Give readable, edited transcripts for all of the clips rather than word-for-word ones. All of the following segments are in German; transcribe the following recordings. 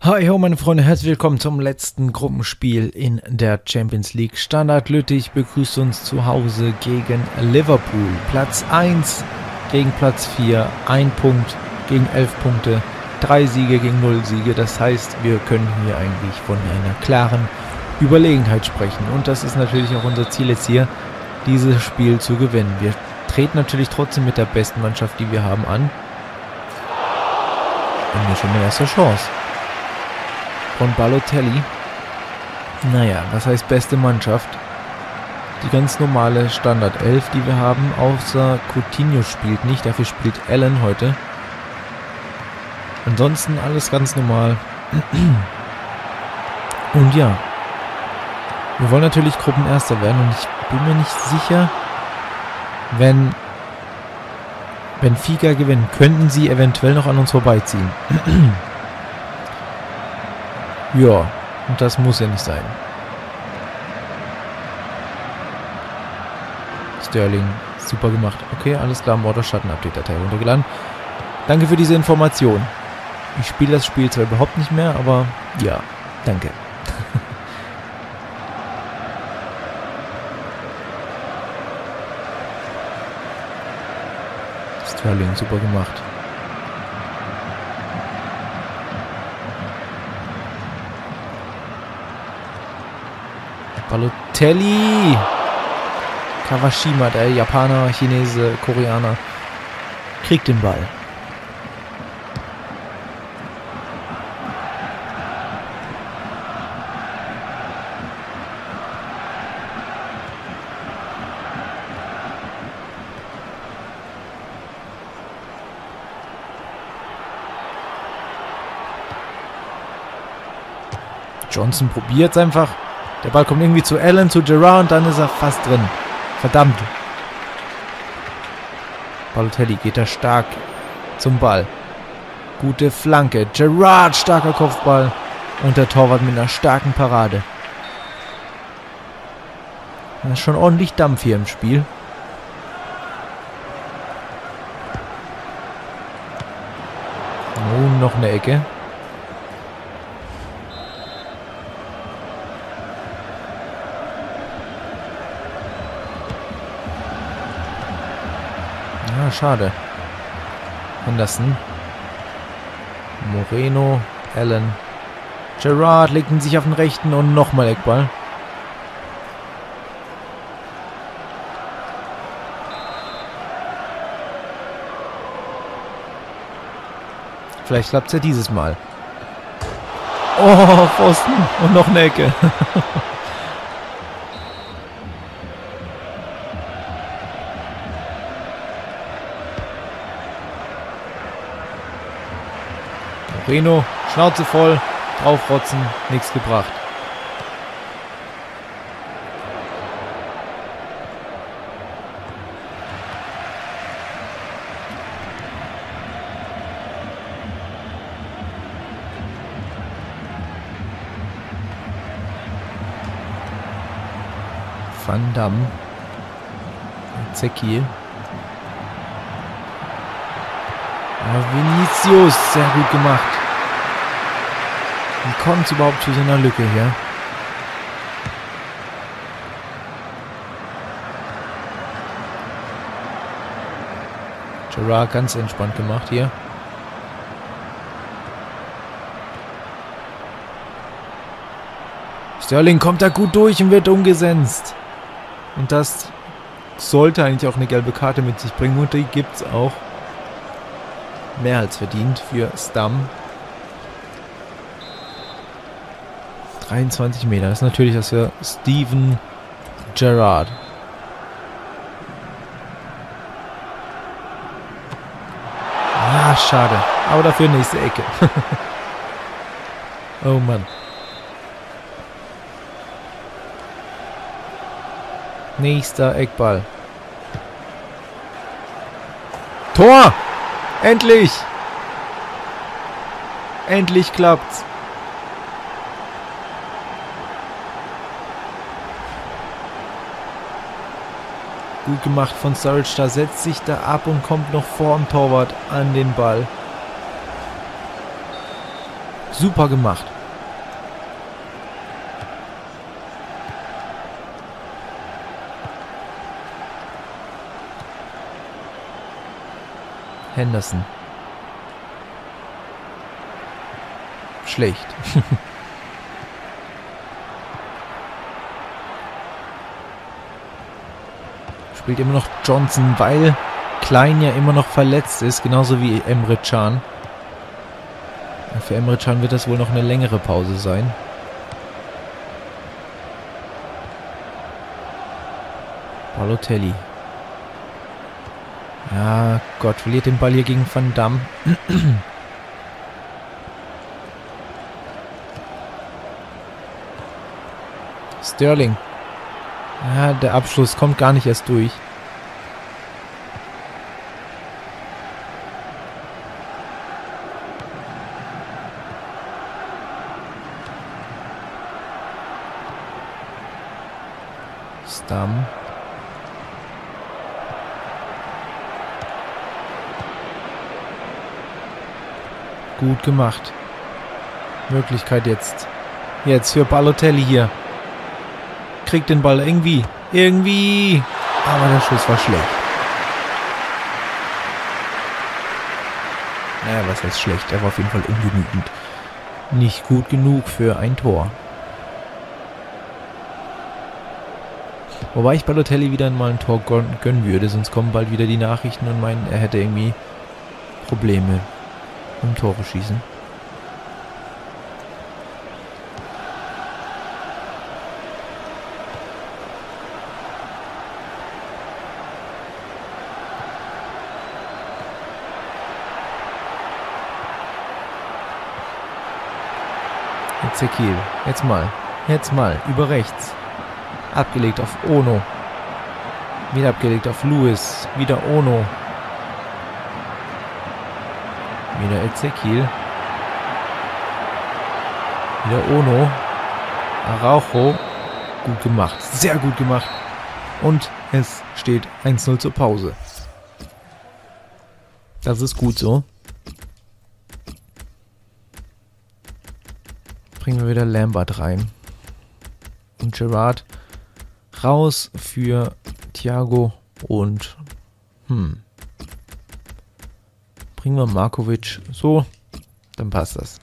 Hi ho meine Freunde, herzlich willkommen zum letzten Gruppenspiel in der Champions League. Standard Lüttich begrüßt uns zu Hause gegen Liverpool. Platz 1 gegen Platz 4, 1 Punkt gegen 11 Punkte, 3 Siege gegen 0 Siege. Das heißt, wir können hier eigentlich von einer klaren Überlegenheit sprechen. Und das ist natürlich auch unser Ziel jetzt hier, dieses Spiel zu gewinnen. Wir treten natürlich trotzdem mit der besten Mannschaft, die wir haben, an. Und hier schon eine erste Chance. Von Balotelli. Naja, was heißt beste Mannschaft? Die ganz normale Standard 11, die wir haben, außer Coutinho spielt nicht, dafür spielt Allen heute. Ansonsten alles ganz normal. Und ja, wir wollen natürlich Gruppenerster werden und ich bin mir nicht sicher, wenn Benfica gewinnen, könnten sie eventuell noch an uns vorbeiziehen. Ja, und das muss ja nicht sein. Sterling, super gemacht. Okay, alles klar, Morder-Schatten-Update-Datei runtergeladen. Danke für diese Information. Ich spiele das Spiel zwar überhaupt nicht mehr, aber ja, danke. Sterling, super gemacht. Balotelli! Kawashima, der Japaner, Chinese, Koreaner, kriegt den Ball. Johnson probiert es einfach. Der Ball kommt irgendwie zu Allen, zu Gerrard und dann ist er fast drin. Verdammt. Balotelli geht da stark zum Ball. Gute Flanke. Gerrard, starker Kopfball. Und der Torwart mit einer starken Parade. Da ist schon ordentlich Dampf hier im Spiel. Nun noch eine Ecke. Ja, schade. Henderson. Moreno. Allen. Gerrard legten sich auf den rechten und nochmal Eckball. Vielleicht klappt es ja dieses Mal. Oh, Pfosten. Und noch eine Ecke. Moreno, Schnauze voll, draufrotzen, nichts gebracht. Van Damme. Zeki. Vinicius, sehr gut gemacht. Wie kommt es überhaupt zu so einer Lücke hier? Gerrard ganz entspannt gemacht hier. Sterling kommt da gut durch und wird umgesetzt. Und das sollte eigentlich auch eine gelbe Karte mit sich bringen. Und die gibt es auch. Mehr als verdient für Stam. 23 Meter. Das ist natürlich das für Steven Gerrard. Ah, schade. Aber dafür nächste Ecke. Oh Mann. Nächster Eckball. Tor! Endlich! Endlich klappt's. Gut gemacht von Sturridge. Da setzt sich da ab und kommt noch vor dem Torwart an den Ball. Super gemacht. Henderson. Schlecht. Spielt immer noch Johnson, weil Klein ja immer noch verletzt ist, genauso wie Emre Can. Für Emre Can wird das wohl noch eine längere Pause sein. Balotelli. Ja, Gott, verliert den Ball hier gegen Van Damme. Sterling. Ja, der Abschluss kommt gar nicht erst durch. Stam. Gut gemacht. Möglichkeit jetzt. Jetzt für Balotelli hier. Kriegt den Ball irgendwie. Irgendwie. Aber der Schuss war schlecht. Naja, was heißt schlecht? Er war auf jeden Fall ungenügend. Nicht gut genug für ein Tor. Wobei ich Balotelli wieder mal ein Tor gönnen würde, sonst kommen bald wieder die Nachrichten und meinen, er hätte irgendwie Probleme im Tore schießen. Ezekiel, jetzt mal, über rechts. Abgelegt auf Ono. Wieder abgelegt auf Lewis. Wieder Ono. Wieder Ezekiel. Wieder Ono. Araujo. Gut gemacht. Sehr gut gemacht. Und es steht 1-0 zur Pause. Das ist gut so. Bringen wir wieder Lambert rein. Und Gerrard raus für Thiago und bringen wir Markovic. So, dann passt das.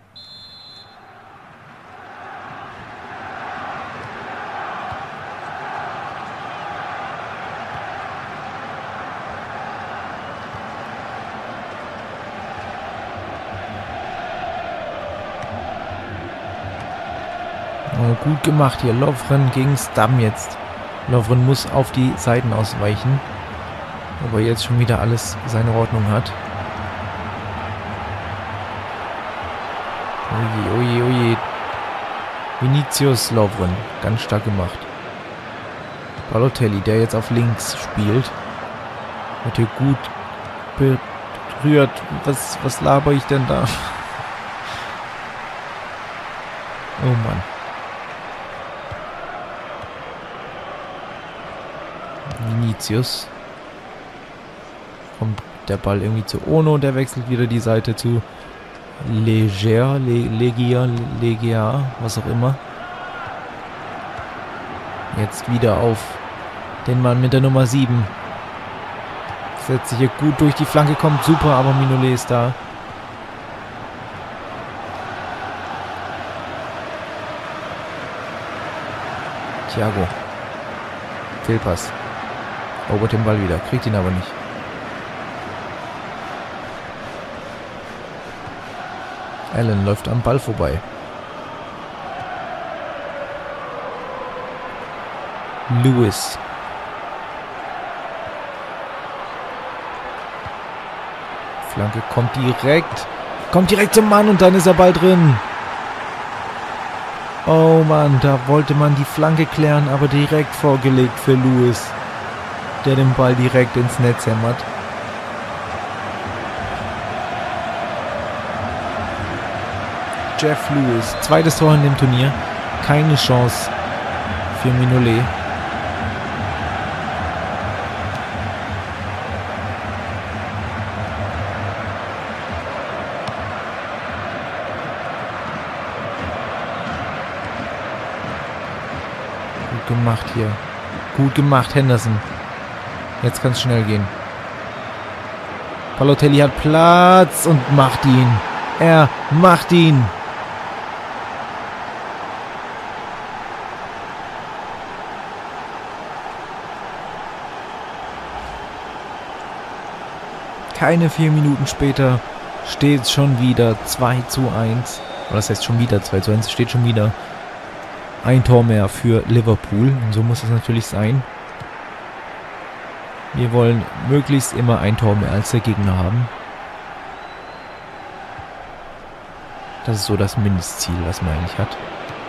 Gut gemacht hier. Lovren gegen Stam jetzt. Lovren muss auf die Seiten ausweichen. Aber jetzt schon wieder alles seine Ordnung hat. Oje, oje, oje. Vinicius Lovren. Ganz stark gemacht. Balotelli, der jetzt auf links spielt. Wird hier gut berührt. Was laber ich denn da? Oh Mann. Vinicius. Kommt der Ball irgendwie zu Ono, der wechselt wieder die Seite zu Legia, was auch immer. Jetzt wieder auf den Mann mit der Nummer 7. Setzt sich hier gut durch die Flanke, kommt super, aber Mignolet ist da. Thiago. Fehlpass. Erobert den Ball wieder, kriegt ihn aber nicht. Allen läuft am Ball vorbei. Lewis. Flanke kommt direkt zum Mann und dann ist der Ball drin. Oh Mann, da wollte man die Flanke klären, aber direkt vorgelegt für Lewis, der den Ball direkt ins Netz hämmert. Jeff Lewis, zweites Tor in dem Turnier. Keine Chance für Mignolet. Gut gemacht hier. Gut gemacht, Henderson. Jetzt kann es schnell gehen. Balotelli hat Platz und macht ihn. Er macht ihn. Keine 4 Minuten später steht es schon wieder 2:1. Oder das heißt schon wieder 2:1. Es steht schon wieder ein Tor mehr für Liverpool. Und so muss es natürlich sein. Wir wollen möglichst immer ein Tor mehr als der Gegner haben. Das ist so das Mindestziel, was man eigentlich hat.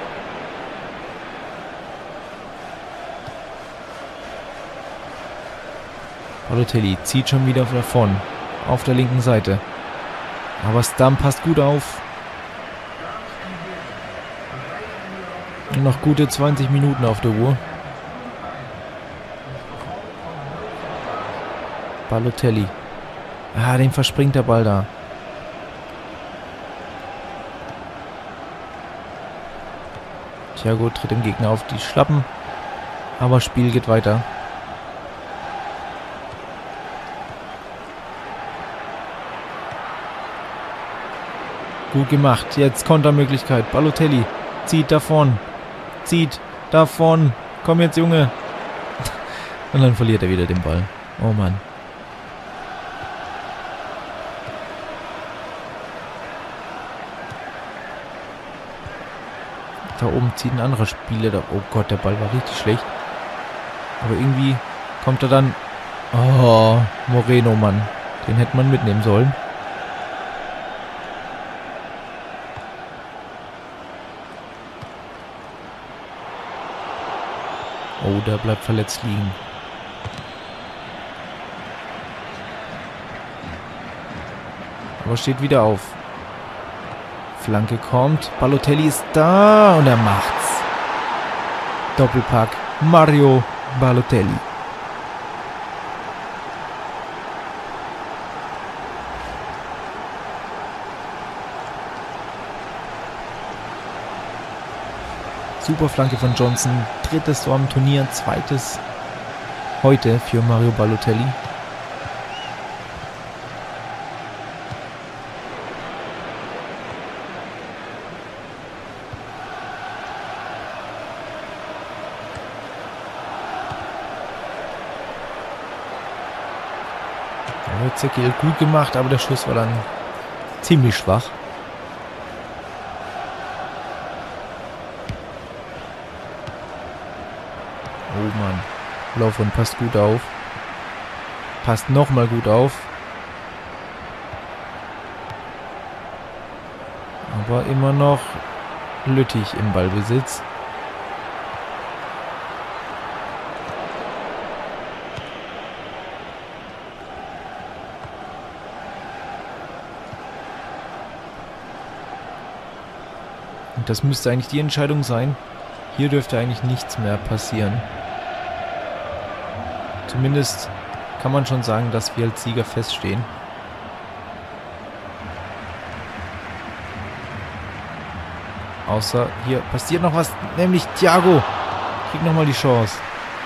Balotelli zieht schon wieder davon. Auf der linken Seite. Aber Stam passt gut auf. Und noch gute 20 Minuten auf der Uhr. Balotelli. Den verspringt der Ball da. Thiago tritt dem Gegner auf die Schlappen. Aber Spiel geht weiter. Gut gemacht. Jetzt Kontermöglichkeit. Balotelli zieht davon. Zieht davon. Komm jetzt, Junge. Und dann verliert er wieder den Ball. Oh Mann. Da oben zieht ein anderer Spieler. Oh Gott, der Ball war richtig schlecht. Aber irgendwie kommt er dann... Oh, Moreno, Mann. Den hätte man mitnehmen sollen. Oh, der bleibt verletzt liegen. Aber steht wieder auf. Flanke kommt. Balotelli ist da und er macht's. Doppelpack. Mario Balotelli. Super Flanke von Johnson. Drittes Tor am Turnier. Zweites heute für Mario Balotelli. Ezekiel gut gemacht, aber der Schuss war dann ziemlich schwach. Oh Mann. Lovren passt gut auf. Passt nochmal gut auf. Aber immer noch Lüttich im Ballbesitz. Und das müsste eigentlich die Entscheidung sein. Hier dürfte eigentlich nichts mehr passieren. Zumindest kann man schon sagen, dass wir als Sieger feststehen. Außer hier passiert noch was, nämlich Thiago kriegt nochmal die Chance.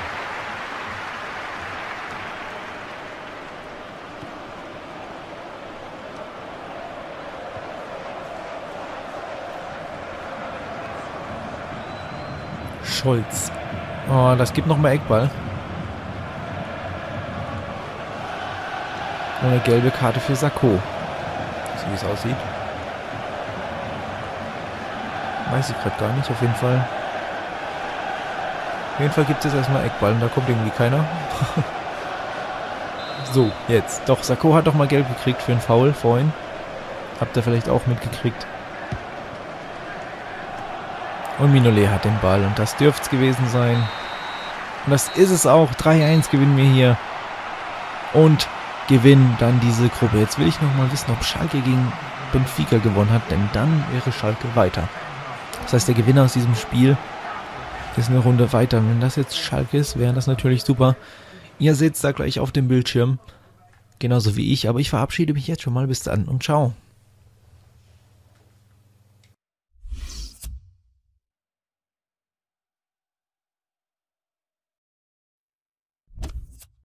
Scholz. Oh, das gibt nochmal Eckball. Und eine gelbe Karte für Sakho. So wie es aussieht. Weiß ich gerade gar nicht, auf jeden Fall. Auf jeden Fall gibt es erstmal Eckball und da kommt irgendwie keiner. So, jetzt. Doch, Sakho hat doch mal gelb gekriegt für einen Foul vorhin. Habt ihr vielleicht auch mitgekriegt. Und Mignolet hat den Ball und das dürfte es gewesen sein. Und das ist es auch. 3:1 gewinnen wir hier. Und gewinnen dann diese Gruppe. Jetzt will ich nochmal wissen, ob Schalke gegen Benfica gewonnen hat, denn dann wäre Schalke weiter. Das heißt, der Gewinner aus diesem Spiel ist eine Runde weiter. Wenn das jetzt Schalke ist, wäre das natürlich super. Ihr seht es da gleich auf dem Bildschirm. Genauso wie ich. Aber ich verabschiede mich jetzt schon mal. Bis dann und ciao.